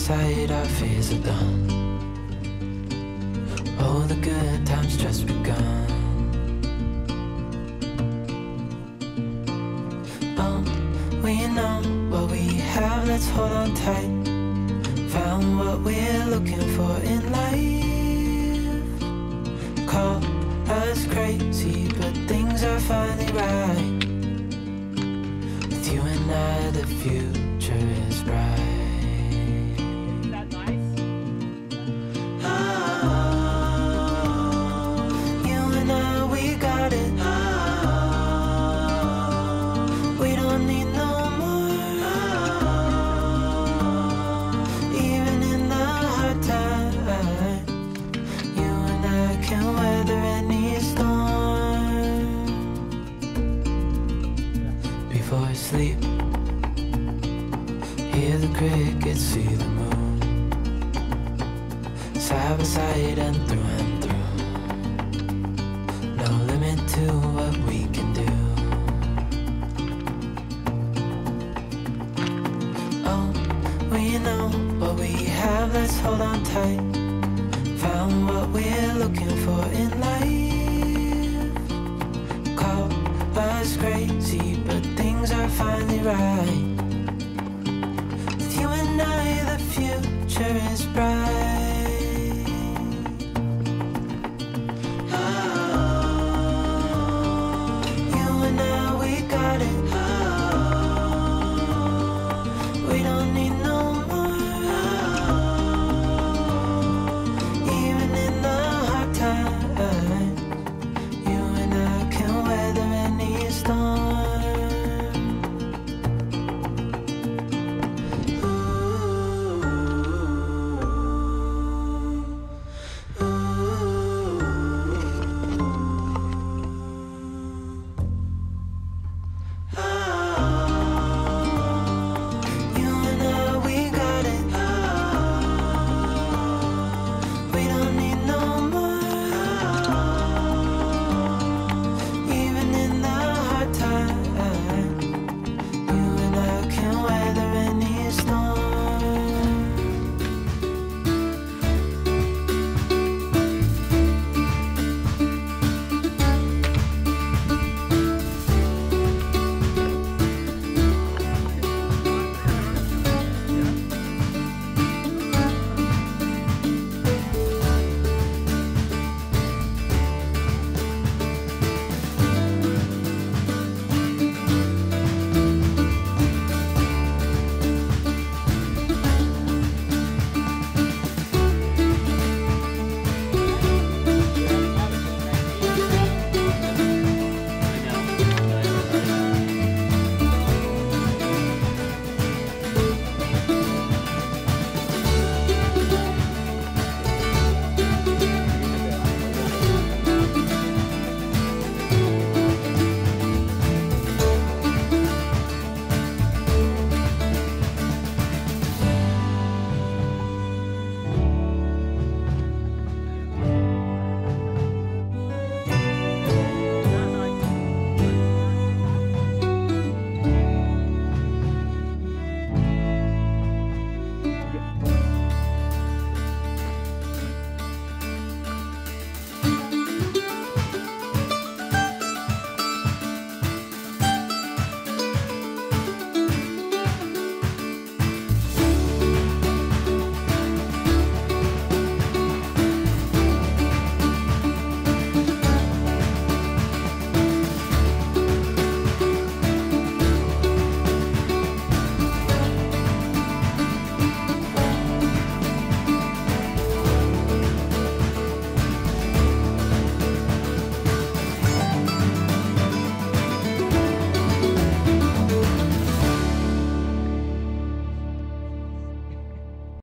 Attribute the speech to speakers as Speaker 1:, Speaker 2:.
Speaker 1: side, our fears are done. Oh, the good times just begun. We know what we have, let's hold on tight. Found what we're looking for in life. Call us crazy, but things are finally right. With you and I, the future is bright.
Speaker 2: Is that nice?
Speaker 1: Oh, you and I, we got it. Oh, we don't need no more. Oh, even in the hard times, you and I can weather any storm. Before I sleep, hear the crickets, see the moon. Side by side and through. No limit to what we can do. Oh, we know what we have, let's hold on tight. Found what we're looking for in life. Call us crazy, but things are finally right. With you and I, the future is bright.